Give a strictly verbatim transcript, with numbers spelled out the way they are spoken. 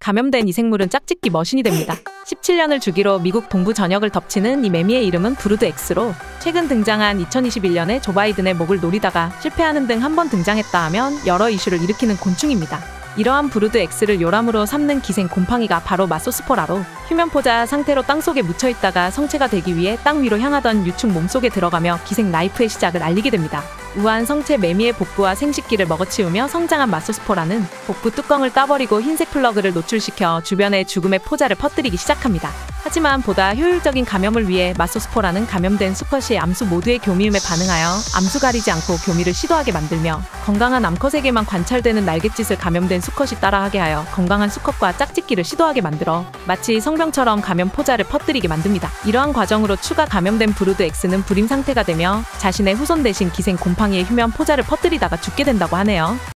감염된 이 생물은 짝짓기 머신이 됩니다. 십칠 년을 주기로 미국 동부 전역을 덮치는 이 매미의 이름은 브루드 X로 최근 등장한 이천이십일 년에 조 바이든의 목을 노리다가 실패하는 등 한 번 등장했다 하면 여러 이슈를 일으키는 곤충입니다. 이러한 브루드 X를 요람으로 삼는 기생 곰팡이가 바로 마소스포라로 휴면포자 상태로 땅속에 묻혀있다가 성체가 되기 위해 땅 위로 향하던 유충 몸속에 들어가며 기생 라이프의 시작을 알리게 됩니다. 우아한 성체 매미의 복부와 생식기를 먹어치우며 성장한 마소스포라는 복부 뚜껑을 따버리고 흰색 플러그를 노출시켜 주변에 죽음의 포자를 퍼뜨리기 시작합니다. 하지만 보다 효율적인 감염을 위해 마소스포라는 감염된 수컷이 암수 모두의 교미음에 반응하여 암수 가리지 않고 교미를 시도하게 만들며 건강한 암컷에게만 관찰되는 날갯짓을 감염된 수컷이 따라하게 하여 건강한 수컷과 짝짓기를 시도하게 만들어 마치 성병처럼 감염 포자를 퍼뜨리게 만듭니다. 이러한 과정으로 추가 감염된 브루드 X는 불임 상태가 되며 자신의 후손 대신 기생 곰팡이의 휴면 포자를 퍼뜨리다가 죽게 된다고 하네요.